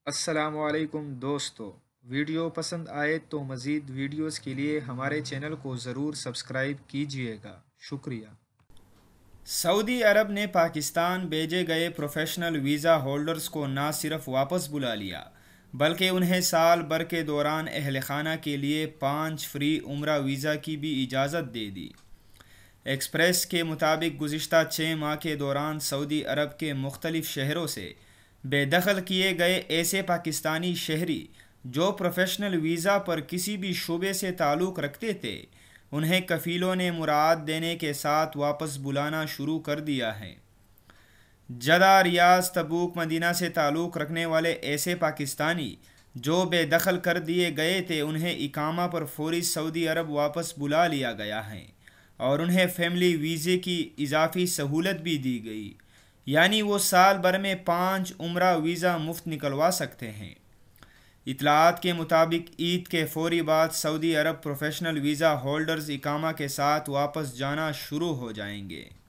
السلام علیکم دوستو، ویڈیو پسند آئے تو مزید ویڈیوز کے لیے ہمارے چینل کو ضرور سبسکرائب کیجیے گا، شکریہ۔ سعودی عرب نے پاکستان بھیجے گئے پروفیشنل ویزا ہولڈرز کو نہ صرف واپس بلا لیا بلکہ انہیں سال بھر کے دوران اہل خانہ کے لیے 5 فری عمرہ ویزا کی بھی اجازت دے دی۔ ایکسپریس کے مطابق گزشتہ 6 ماہ کے دوران سعودی عرب کے مختلف شہروں سے بے دخل کیے گئے ایسے پاکستانی شہری جو پروفیشنل ویزا پر کسی بھی شعبے سے تعلق رکھتے تھے انہیں کفیلوں نے مراعات دینے کے ساتھ واپس بلانا شروع کر دیا ہے۔ جدہ، ریاض، تبوک، مدینہ سے تعلق رکھنے والے ایسے پاکستانی جو بے دخل کر دیے گئے تھے انہیں اقامہ پر فوری سعودی عرب واپس بلا لیا گیا ہے اور انہیں فیملی ویزے کی اضافی سہولت بھی دی گئی، یعنی وہ سال بھر میں 5 عمرہ ویزا مفت نکلوا سکتے ہیں۔ اطلاعات کے مطابق عید کے فوری بعد Saudi Arab professional visa holders اقامہ کے ساتھ واپس جانا شروع ہو جائیں گے۔